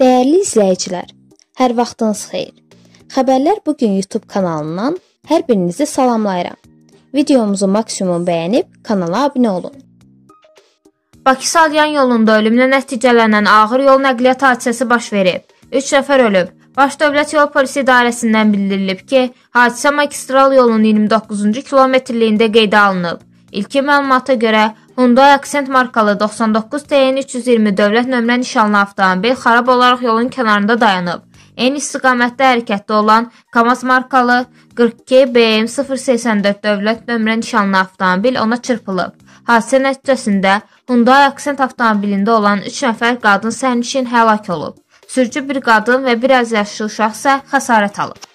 Dəyərli izləyicilər, hər vaxtınız xeyir. Xəbərlər bugün YouTube kanalından hər birinizi salamlayıram. Videomuzu maksimum bəyənib kanala abunə olun. Bakı-Salyan yolunda ölümlə nəticələnən ağır yol nəqliyyat hadisəsi baş verib. 3 nəfər ölüb. Baş Dövlət Yol Polisi İdarəsindən bildirilib ki, hadisə magistral yolun 29-cu kilometrliyində qeydə alınıb. İlkin məlumata görə Hyundai Accent markalı 99 TN 320 dövlət nömrə nişanlı avtomobil xarab olaraq yolun kənarında dayanıb. Eyni istiqamətdə hərəkətdə olan KAMAZ markalı 42 BM 084 dövlət nömrə nişanlı avtomobil ona çırpılıb. Hadisə nəticəsində Hyundai Accent avtomobilində olan 3 nəfər qadın sərnişin həlak olub. Sürücü bir qadın və bir az yaşlı uşaq isə xəsarət alıb.